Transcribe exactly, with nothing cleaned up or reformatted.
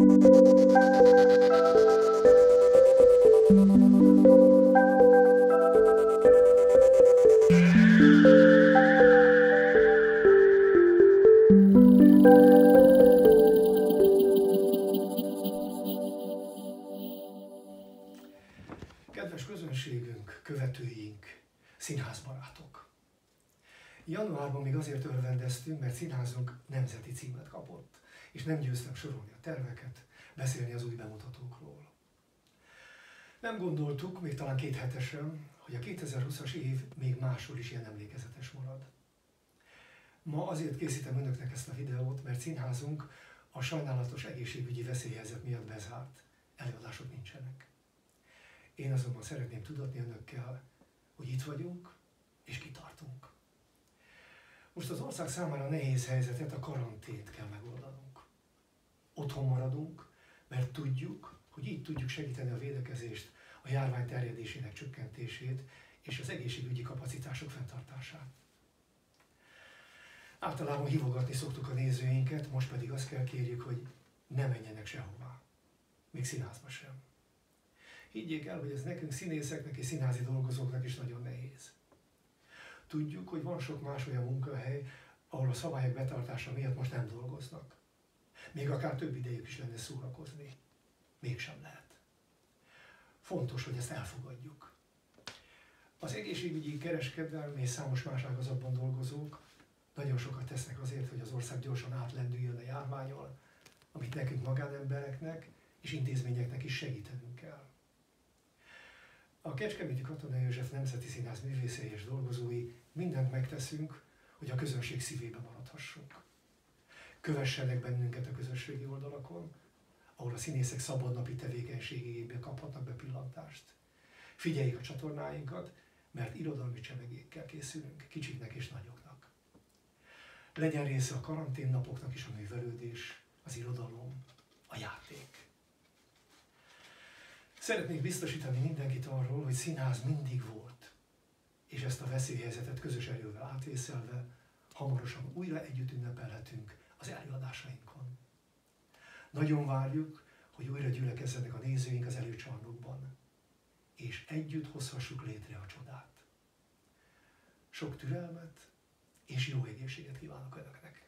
Kedves közönségünk, követőink, színházbarátok! Januárban még azért örvendeztünk, mert színházunk nemzeti címet kapott, és nem győztem sorolni a terveket, beszélni az új bemutatókról. Nem gondoltuk, még talán két hetesen, hogy a kétezer-húszas év még máshol is ilyen emlékezetes marad. Ma azért készítem önöknek ezt a videót, mert színházunk a sajnálatos egészségügyi veszélyhelyzet miatt bezárt. Előadások nincsenek. Én azonban szeretném tudatni önökkel, hogy itt vagyunk, és kitartunk. Most az ország számára nehéz helyzetet, a karantént kell megoldanunk. Otthon maradunk, mert tudjuk, hogy így tudjuk segíteni a védekezést, a járvány terjedésének csökkentését és az egészségügyi kapacitások fenntartását. Általában hívogatni szoktuk a nézőinket, most pedig azt kell kérjük, hogy ne menjenek sehová. Még színházba sem. Higgyék el, hogy ez nekünk színészeknek és színházi dolgozóknak is nagyon nehéz. Tudjuk, hogy van sok más olyan munkahely, ahol a szabályok betartása miatt most nem dolgoznak. Még akár több idejük is lenne szórakozni. Mégsem lehet. Fontos, hogy ezt elfogadjuk. Az egészségügyi, kereskedelmi és számos más ágazatban dolgozók nagyon sokat tesznek azért, hogy az ország gyorsan átlendüljön a járványon, amit nekünk magánembereknek és intézményeknek is segítenünk kell. A Kecskeméti Katona József Nemzeti Színház művészei és dolgozói mindent megteszünk, hogy a közönség szívébe maradhassunk. Kövessenek bennünket a közösségi oldalakon, ahol a színészek szabadnapi tevékenységébe kaphatnak bepillantást. Figyeljék a csatornáinkat, mert irodalmi csemegékkel készülünk, kicsiknek és nagyoknak. Legyen része a karanténnapoknak is a művelődés, az irodalom, a játék. Szeretnék biztosítani mindenkit arról, hogy színház mindig volt, és ezt a veszélyhelyzetet közös erővel átvészelve hamarosan újra együtt ünnepelhetünk az előadásainkon. Nagyon várjuk, hogy újra gyülekezzenek a nézőink az előcsarnokban, és együtt hozhassuk létre a csodát. Sok türelmet és jó egészséget kívánok önöknek!